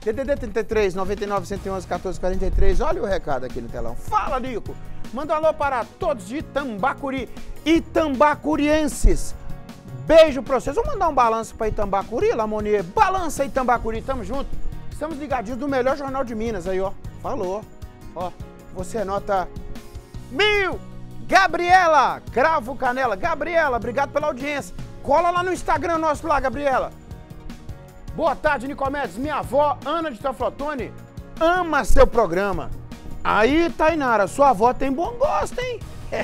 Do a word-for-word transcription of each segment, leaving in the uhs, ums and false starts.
D D D trinta e três, noventa e nove, cento e onze, quatorze, quarenta e três. Olha o recado aqui no telão. Fala, Nico. Manda um alô para todos de Itambacuri. Itambacurienses. Beijo pra vocês. Vamos mandar um balanço pra Itambacuri, Lamonier. Balança Itambacuri, tamo junto. Estamos ligadinhos do melhor jornal de Minas aí, ó. Falou. Ó, você nota mil. Gabriela, Cravo Canela. Gabriela, obrigado pela audiência. Cola lá no Instagram nosso lá, Gabriela. Boa tarde, Nicomedes. Minha avó, Ana de Teoflotone, ama seu programa. Aí, Tainara, sua avó tem bom gosto, hein?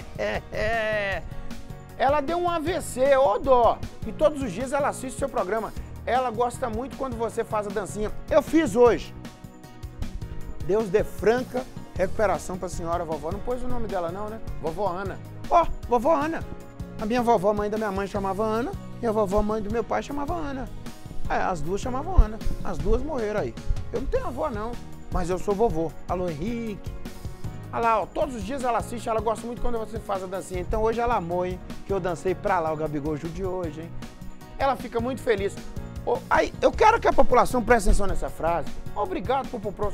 Ela deu um A V C, ô dó. E todos os dias ela assiste seu programa. Ela gosta muito quando você faz a dancinha. Eu fiz hoje. Deus dê franca recuperação pra senhora vovó. Não pôs o nome dela não, né? Vovó Ana. Ó, oh, vovó Ana. A minha vovó, mãe da minha mãe, chamava Ana. E a vovó, mãe do meu pai, chamava Ana. É, as duas chamavam Ana. As duas morreram aí. Eu não tenho avó, não. Mas eu sou vovô. Alô, Henrique. Olha lá, ó, todos os dias ela assiste, ela gosta muito quando você faz a dancinha. Então hoje ela amou, hein? Que eu dancei pra lá o Gabigol de hoje, hein? Ela fica muito feliz. Oh, aí, eu quero que a população preste atenção nessa frase. Obrigado por propor.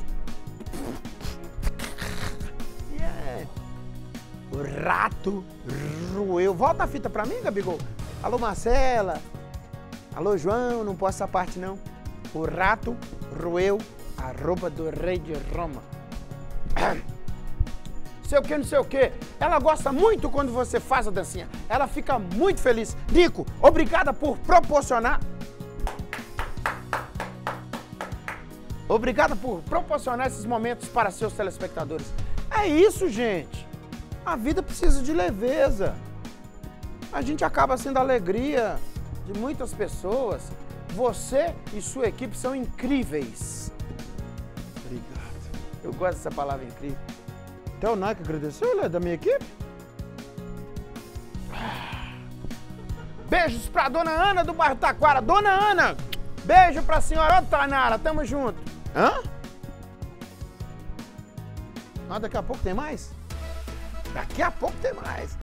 Yeah. O rato roeu. Volta a fita pra mim, Gabigol. Alô, Marcela. Alô, João, não posso essa parte, não. O rato roeu a roupa do rei de Roma. Sei o que, não sei o que. Ela gosta muito quando você faz a dancinha. Ela fica muito feliz. Nico, obrigada por proporcionar... Obrigada por proporcionar esses momentos para seus telespectadores. É isso, gente. A vida precisa de leveza. A gente acaba sendo a alegria de muitas pessoas. Você e sua equipe são incríveis. Obrigado. Eu gosto dessa palavra incrível. Até o Nike agradeceu, né, da minha equipe. Beijos pra dona Ana do bairro Taquara. Dona Ana, beijo pra senhora. Ô, Tainara, tamo junto. Hã? Ah, daqui a pouco tem mais? Daqui a pouco tem mais.